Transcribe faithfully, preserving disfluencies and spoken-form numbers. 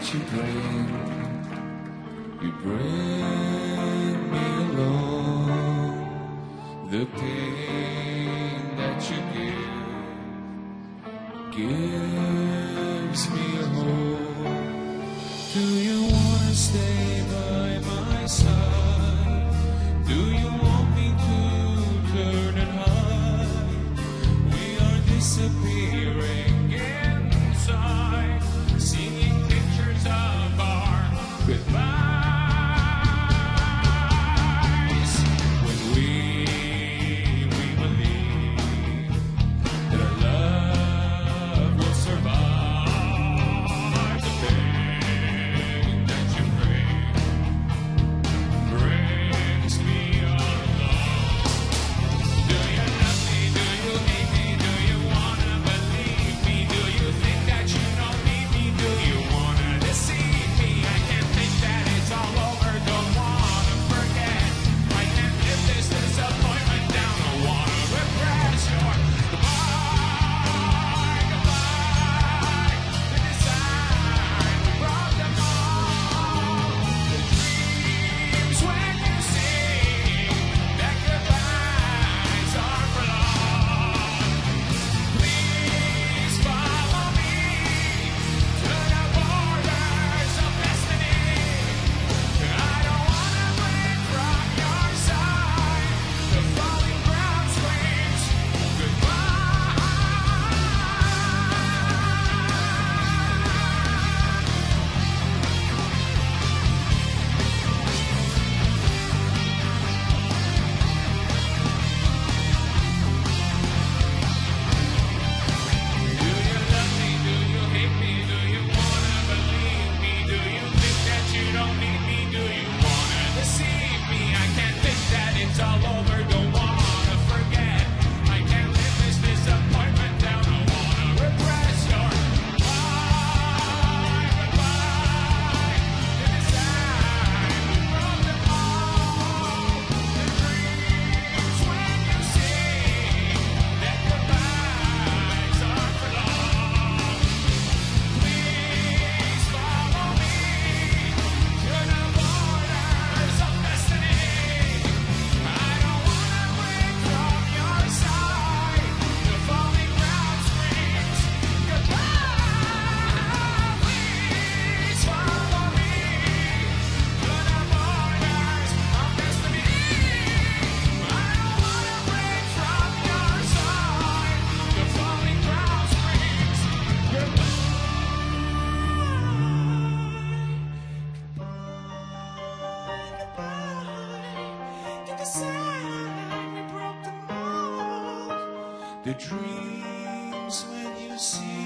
you bring, you bring me along. The pain that you give gives me hope. Do you want to stay by my side? Do you want me to turn and hide? We are disappearing inside, seeing pictures of our goodbyes. When we, we believe that our love will survive the pain that you bring, brings me along. Do you love me? Do you hate me? Do you wanna believe me? Do you think that you don't need me? Do you wanna deceive me? I can't think that it's all over. Don't wanna forget. I can't live this disappointment down. I wanna repress your goodbye, goodbye. To decide we brought them all. The dreams when you sing that goodbyes are for long. Please follow me to the borders of destiny. I don't wanna break from your side. The falling ground screams goodbye. Do you love me? Do you hate me? Do you wanna believe me? Do you think that you don't need me? Do you wanna deceive me? I can't think that it's all over. Don't wanna forget. I can't live this disappointment down. I wanna repress your goodbye, goodbye. To decide we brought them all. The dreams when you sing that goodbyes are for long. Please follow me to the borders of destiny. I don't wanna break from your side. The falling ground screams goodbye. Please follow me to the borders of destiny. I don't wanna break from your side. The falling ground screams goodbye. To decide we broke the mold. The dreams when you see